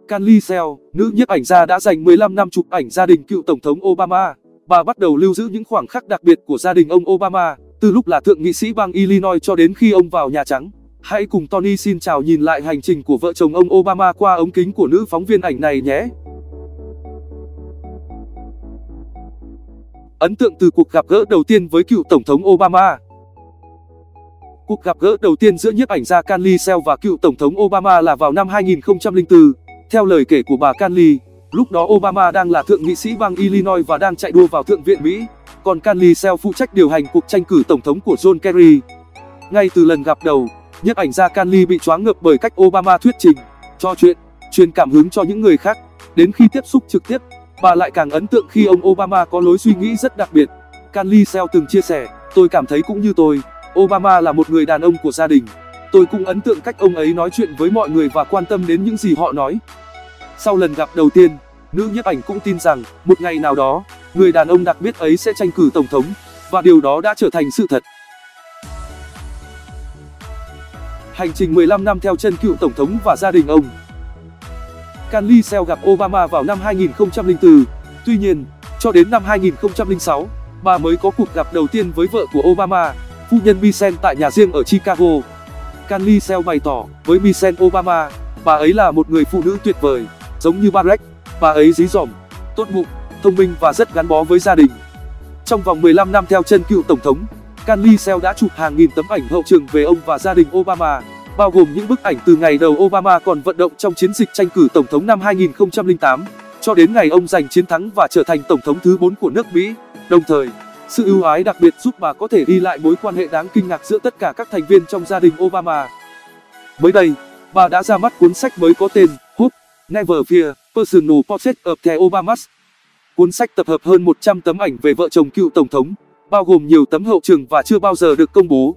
Canly Sell, nữ nhiếp ảnh gia đã dành 15 năm chụp ảnh gia đình cựu Tổng thống Obama. Bà bắt đầu lưu giữ những khoảnh khắc đặc biệt của gia đình ông Obama, từ lúc là thượng nghị sĩ bang Illinois cho đến khi ông vào Nhà Trắng. Hãy cùng Tony xin chào nhìn lại hành trình của vợ chồng ông Obama qua ống kính của nữ phóng viên ảnh này nhé. Ấn tượng từ cuộc gặp gỡ đầu tiên với cựu Tổng thống Obama. Cuộc gặp gỡ đầu tiên giữa nhiếp ảnh gia Canly Sell và cựu Tổng thống Obama là vào năm 2004. Theo lời kể của bà Canly, lúc đó Obama đang là thượng nghị sĩ bang Illinois và đang chạy đua vào Thượng viện Mỹ, còn Canly Sell phụ trách điều hành cuộc tranh cử tổng thống của John Kerry. Ngay từ lần gặp đầu, nhiếp ảnh gia Canly bị choáng ngợp bởi cách Obama thuyết trình, trò chuyện, truyền cảm hứng cho những người khác. Đến khi tiếp xúc trực tiếp, bà lại càng ấn tượng khi ông Obama có lối suy nghĩ rất đặc biệt. Canly Sell từng chia sẻ, "Tôi cảm thấy cũng như tôi, Obama là một người đàn ông của gia đình. Tôi cũng ấn tượng cách ông ấy nói chuyện với mọi người và quan tâm đến những gì họ nói." Sau lần gặp đầu tiên, nữ nhiếp ảnh cũng tin rằng, một ngày nào đó, người đàn ông đặc biệt ấy sẽ tranh cử tổng thống, và điều đó đã trở thành sự thật. Hành trình 15 năm theo chân cựu tổng thống và gia đình ông. Canly Sell gặp Obama vào năm 2004. Tuy nhiên, cho đến năm 2006, bà mới có cuộc gặp đầu tiên với vợ của Obama, phu nhân Michelle tại nhà riêng ở Chicago. Canly Sell bày tỏ, với Michelle Obama, bà ấy là một người phụ nữ tuyệt vời, giống như Barack. Bà ấy dí dỏm, tốt bụng, thông minh và rất gắn bó với gia đình. Trong vòng 15 năm theo chân cựu tổng thống, Canly Sell đã chụp hàng nghìn tấm ảnh hậu trường về ông và gia đình Obama, bao gồm những bức ảnh từ ngày đầu Obama còn vận động trong chiến dịch tranh cử tổng thống năm 2008, cho đến ngày ông giành chiến thắng và trở thành tổng thống thứ 4 của nước Mỹ. Đồng thời, sự ưu ái đặc biệt giúp bà có thể ghi lại mối quan hệ đáng kinh ngạc giữa tất cả các thành viên trong gia đình Obama. Mới đây, bà đã ra mắt cuốn sách mới có tên Hope, Never Fear, Personal Portrait of the Obamas. Cuốn sách tập hợp hơn 100 tấm ảnh về vợ chồng cựu tổng thống, bao gồm nhiều tấm hậu trường và chưa bao giờ được công bố.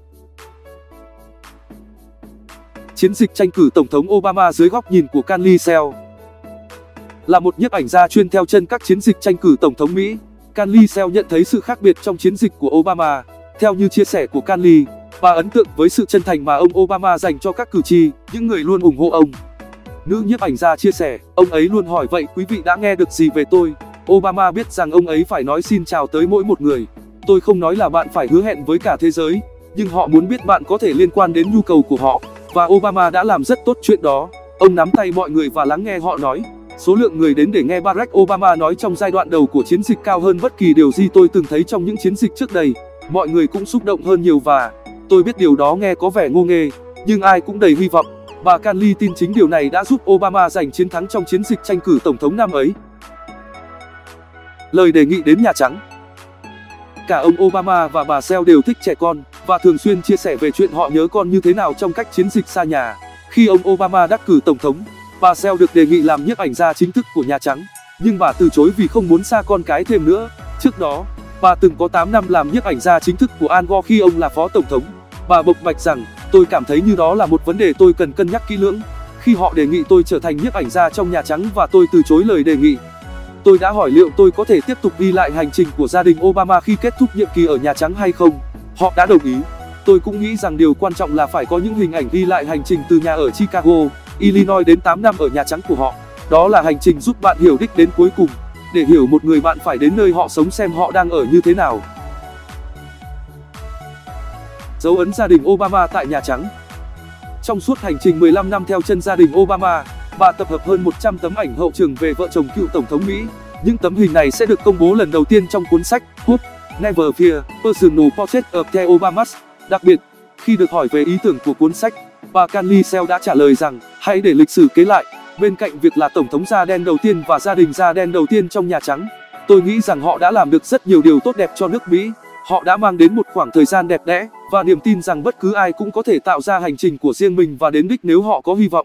Chiến dịch tranh cử tổng thống Obama dưới góc nhìn của Canly Sell. Là một nhiếp ảnh gia chuyên theo chân các chiến dịch tranh cử tổng thống Mỹ, Canly Sell nhận thấy sự khác biệt trong chiến dịch của Obama. Theo như chia sẻ của Canly, bà ấn tượng với sự chân thành mà ông Obama dành cho các cử tri, những người luôn ủng hộ ông. Nữ nhiếp ảnh gia chia sẻ, ông ấy luôn hỏi vậy quý vị đã nghe được gì về tôi. Obama biết rằng ông ấy phải nói xin chào tới mỗi một người. Tôi không nói là bạn phải hứa hẹn với cả thế giới, nhưng họ muốn biết bạn có thể liên quan đến nhu cầu của họ. Và Obama đã làm rất tốt chuyện đó. Ông nắm tay mọi người và lắng nghe họ nói. Số lượng người đến để nghe Barack Obama nói trong giai đoạn đầu của chiến dịch cao hơn bất kỳ điều gì tôi từng thấy trong những chiến dịch trước đây. Mọi người cũng xúc động hơn nhiều và tôi biết điều đó nghe có vẻ ngô nghê, nhưng ai cũng đầy hy vọng. Bà Canly tin chính điều này đã giúp Obama giành chiến thắng trong chiến dịch tranh cử tổng thống năm ấy. Lời đề nghị đến Nhà Trắng. Cả ông Obama và bà Sell đều thích trẻ con và thường xuyên chia sẻ về chuyện họ nhớ con như thế nào trong cách chiến dịch xa nhà. Khi ông Obama đắc cử tổng thống, bà Sell được đề nghị làm nhiếp ảnh gia chính thức của Nhà Trắng, nhưng bà từ chối vì không muốn xa con cái thêm nữa. Trước đó, bà từng có 8 năm làm nhiếp ảnh gia chính thức của Al Gore khi ông là phó tổng thống. Bà bộc bạch rằng, tôi cảm thấy như đó là một vấn đề tôi cần cân nhắc kỹ lưỡng. Khi họ đề nghị tôi trở thành nhiếp ảnh gia trong Nhà Trắng và tôi từ chối lời đề nghị. Tôi đã hỏi liệu tôi có thể tiếp tục ghi lại hành trình của gia đình Obama khi kết thúc nhiệm kỳ ở Nhà Trắng hay không. Họ đã đồng ý. Tôi cũng nghĩ rằng điều quan trọng là phải có những hình ảnh ghi lại hành trình từ nhà ở Chicago, Illinois đến 8 năm ở Nhà Trắng của họ. Đó là hành trình giúp bạn hiểu đích đến cuối cùng. Để hiểu một người bạn phải đến nơi họ sống xem họ đang ở như thế nào. Dấu ấn gia đình Obama tại Nhà Trắng. Trong suốt hành trình 15 năm theo chân gia đình Obama, bà tập hợp hơn 100 tấm ảnh hậu trường về vợ chồng cựu tổng thống Mỹ. Những tấm hình này sẽ được công bố lần đầu tiên trong cuốn sách Hope, Never Fear, Personal Portrait of the Obamas. Đặc biệt, khi được hỏi về ý tưởng của cuốn sách, bà Canly Sell đã trả lời rằng, hãy để lịch sử kế lại. Bên cạnh việc là tổng thống da đen đầu tiên và gia đình da đen đầu tiên trong Nhà Trắng, tôi nghĩ rằng họ đã làm được rất nhiều điều tốt đẹp cho nước Mỹ. Họ đã mang đến một khoảng thời gian đẹp đẽ và niềm tin rằng bất cứ ai cũng có thể tạo ra hành trình của riêng mình và đến đích nếu họ có hy vọng.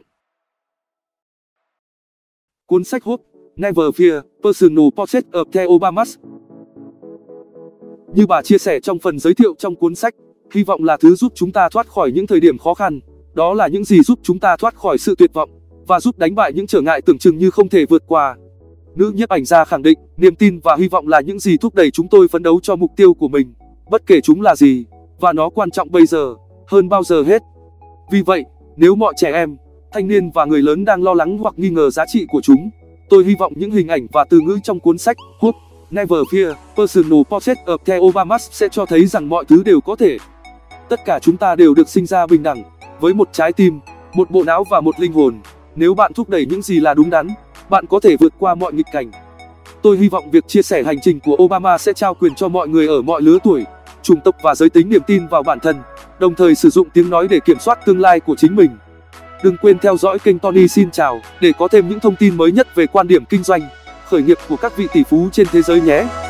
Cuốn sách Hope, Never Fear, Personal Portrait of the Obamas. Như bà chia sẻ trong phần giới thiệu trong cuốn sách, hy vọng là thứ giúp chúng ta thoát khỏi những thời điểm khó khăn. Đó là những gì giúp chúng ta thoát khỏi sự tuyệt vọng và giúp đánh bại những trở ngại tưởng chừng như không thể vượt qua. Nữ nhiếp ảnh gia khẳng định, niềm tin và hy vọng là những gì thúc đẩy chúng tôi phấn đấu cho mục tiêu của mình, bất kể chúng là gì, và nó quan trọng bây giờ hơn bao giờ hết. Vì vậy, nếu mọi trẻ em, thanh niên và người lớn đang lo lắng hoặc nghi ngờ giá trị của chúng. Tôi hy vọng những hình ảnh và từ ngữ trong cuốn sách Hope, Never Fear, Personal Portrait of the Obamas sẽ cho thấy rằng mọi thứ đều có thể. Tất cả chúng ta đều được sinh ra bình đẳng, với một trái tim, một bộ não và một linh hồn. Nếu bạn thúc đẩy những gì là đúng đắn, bạn có thể vượt qua mọi nghịch cảnh. Tôi hy vọng việc chia sẻ hành trình của Obama sẽ trao quyền cho mọi người ở mọi lứa tuổi, chủng tộc và giới tính niềm tin vào bản thân, đồng thời sử dụng tiếng nói để kiểm soát tương lai của chính mình. Đừng quên theo dõi kênh Tony xin chào để có thêm những thông tin mới nhất về quan điểm kinh doanh, khởi nghiệp của các vị tỷ phú trên thế giới nhé.